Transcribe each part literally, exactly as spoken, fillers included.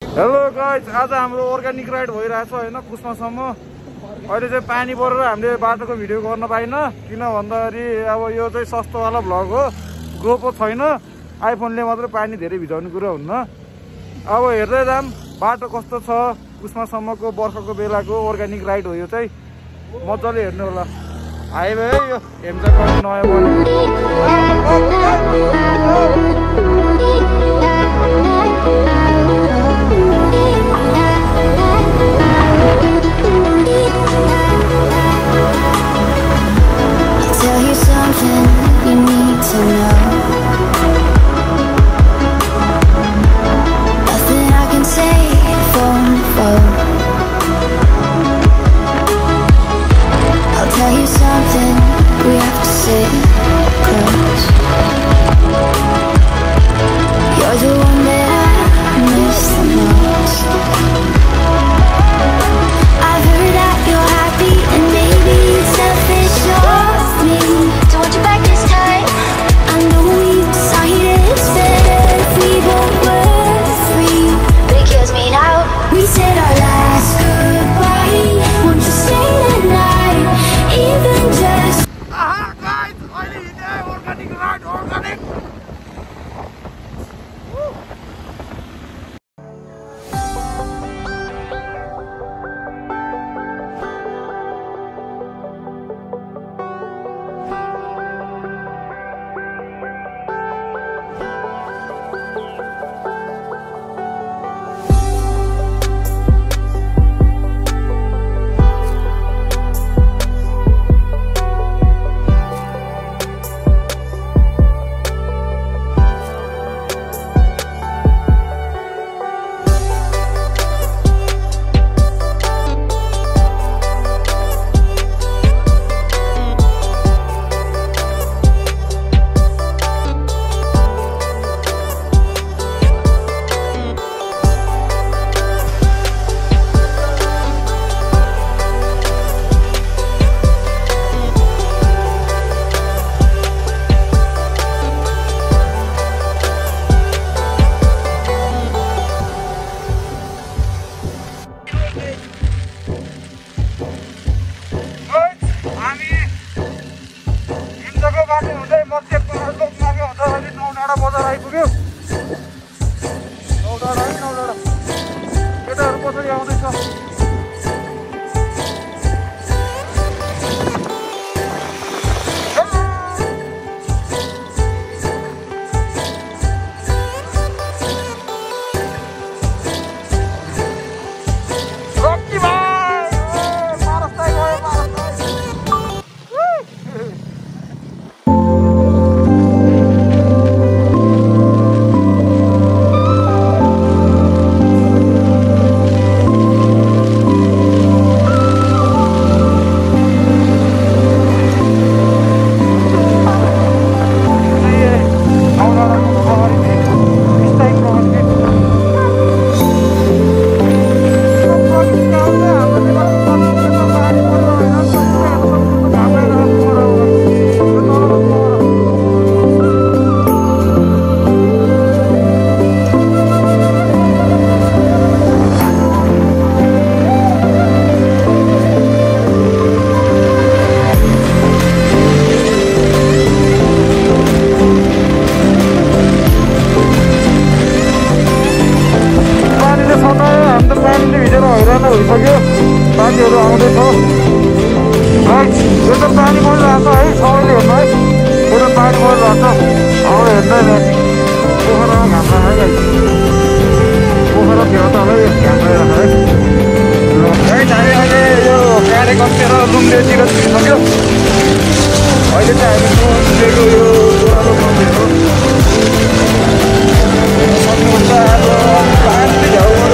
Hello guys, आज हाम्रो organic ride भइरहेछ हैन कुस्मासम्म। अहिले चाहिँ पानी परेर हामीले बाटोको भिडियो गर्न पाइन, किन भन्दाखेरि अब यो चाहिँ सस्तोवाला भ्लग हो, गोप्रो छैन, आइफोनले मात्र पानी धेरै भिजाउने कुरा हुन्न। अब हेर्दै जाम बाटो कस्तो छ, कुस्मासम्मको वर्षको बेलाको अर्ग्यानिक राइड हो यो चाहिँ, मजाले हेर्नु होला। हाइवे है यो हेम्चाको नयाँ बनेको। Tell you something you need to know. Nothing I can say phone to phone. I'll tell you something we have to say close. You're the one that I miss the most. I've heard that you're happy and maybe it's selfish of me to want you back this time. I know we decided it's better if we both were free, but it kills me now. We said our last goodbye. Won't you stay the night, even just? Aha guys, अहिले हिँड्ने organic ride, organic. पानीहरू आउँदैछ guys, यो त पानी परिरहेछ है, सबैले हेर्नु है, यो त पानी परिरहेछ। अब हेर्दै माथि पोखरामा घाम लाग्छ है गाइस, पोखरा छेउतालै घाम लागिरहेछ है। ल गाइस, हामी अहिले यो गाडी कस्केर लुम्डेतिर पुगिसक्यो। अहिले चाहिँ हामी लुम्डेको यो ओह्रालो मन्दिर हो, सक्नुहुन्छ अब पानी झ्याउहरू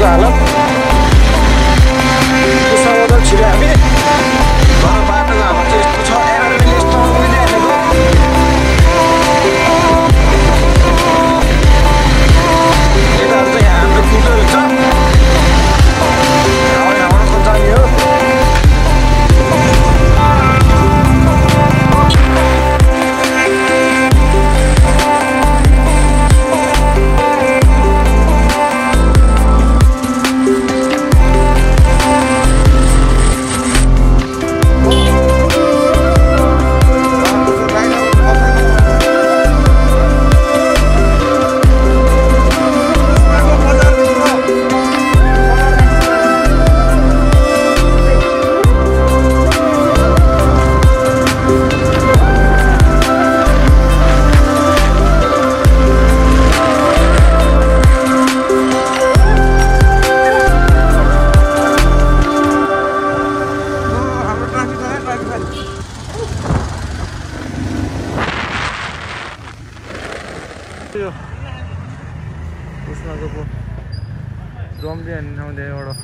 बाटोको हालत कुस्मा बदल छिरे हामी तर बाटोको हालत चाहिँ यस्तो छ यार मैले यस्तो उहिले हालेको यता चाहिँ हाम्रो कुटो छ हावा हावाको जाने हो कुस्माको पो ड्रम भी हान्ने ठाउँ त्यहाँबाट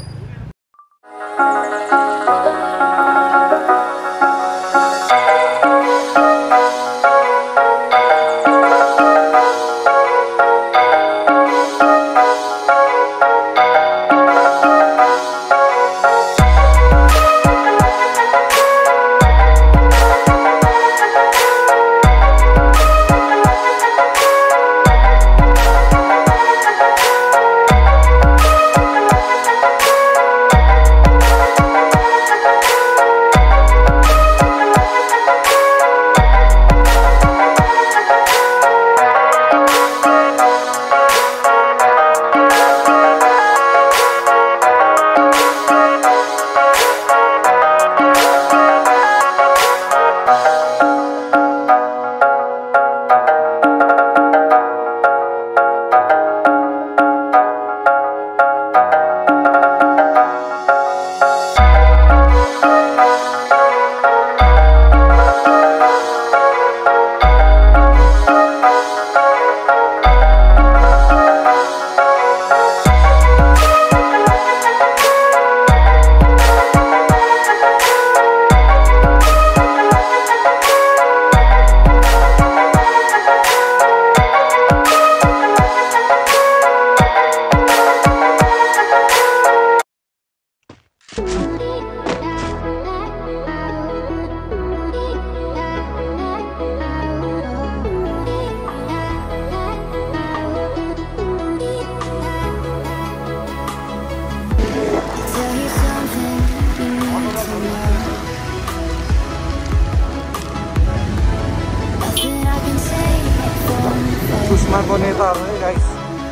कुस्माको नेताहरू है guys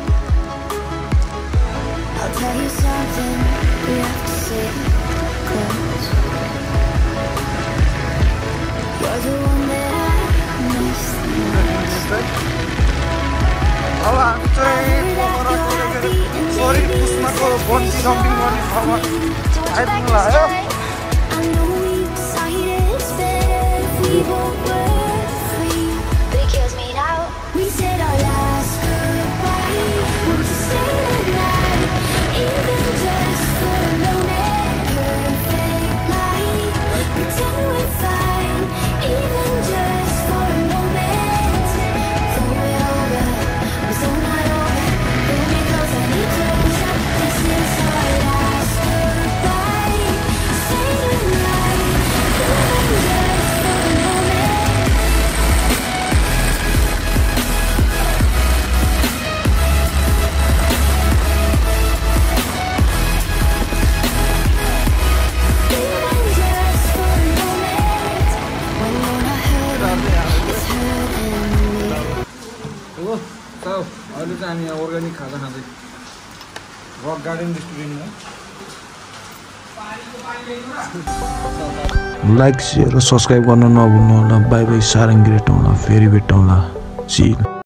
I'll tell you something, we have to sit close. You're the one that I miss the most. अब हामी चाहिँ पोखराको सरी कुस्माको बन्ची जम्पिङ गर्ने ठाउँमा आइपुग्नु लाग्यो I know we decided it's better if we both were free, but it kills me now. We said our last goodbye, won't you stay the night, even just for a moment. Perfect light, pretend we're fine, even just for a moment. Throw it over, we're so not over. Pull me close, I need to stop. This is our last goodbye. Say goodnight, even just for a moment. Even just for a moment. When you're not hurting, it's hurting me. हो साउ अहिले चाहिँ हामी यहाँ organic खाजा खाँदै rock garden रेस्टुरेन्टमा like share र सब्सक्राइब गर्न नभुल्नु होला बाई बाई सारङ्गी भेटौँला फेरि भेटौँला सी